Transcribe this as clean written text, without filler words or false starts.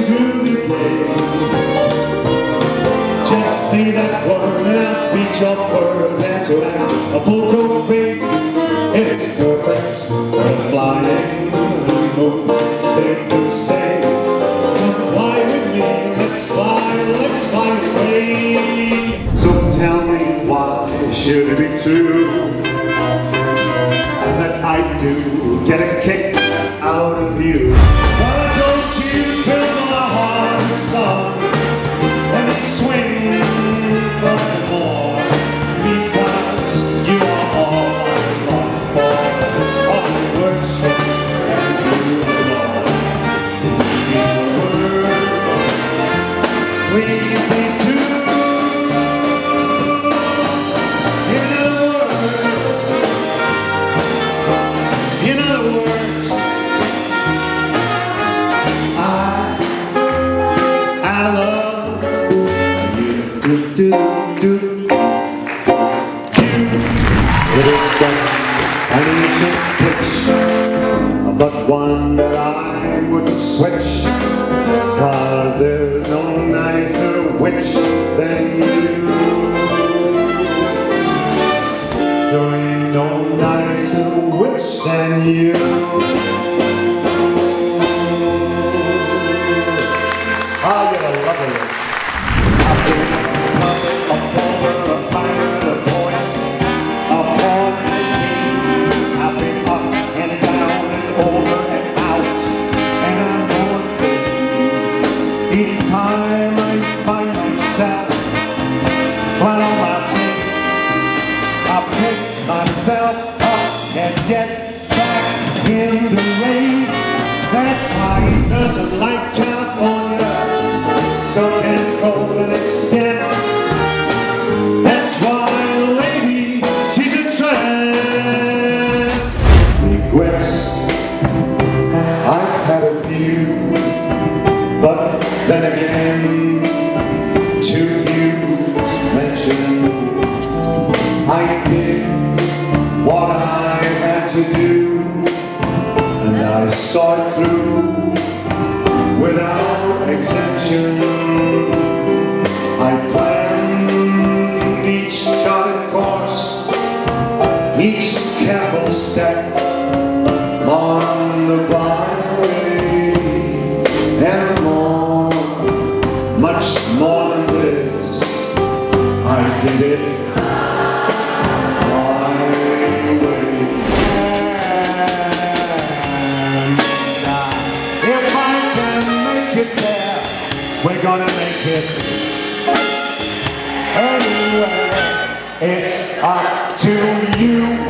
groovy play. Just say that word and I'll beat your word. That's right, a polka beat. It's perfect for a flying honeymoon. They do say, come fly with me, let's fly away. So tell me why should it be true that I do get a kick out of you? Why don't you fill my heart with song? Let me swing forevermore, because you are all I long for, all I worship and you adore. In words, please be true. In other words, I love you. It is an ancient pitch, but one that I wouldn't switch, 'cause there's no nicer witch than you. There ain't no nicer witch than you. Ah, you're a lovely witch. I've been a pauper, a pirate, a poet, a pawn and a king. I've been up and down and over and out, and I'm going through. Each time I find myself flat on my face, I pick myself up and get back in the race. That's why he doesn't like California, so damn cold and extent. That's why the lady, she's a tramp. Regrets, I've had a few, but then again, too few to mention. I did what I had to do, and I saw it through without exemption. I planned each charted course, each careful step on the byway, and more, much more than this, I did it we're gonna make it anywhere. It's up to you.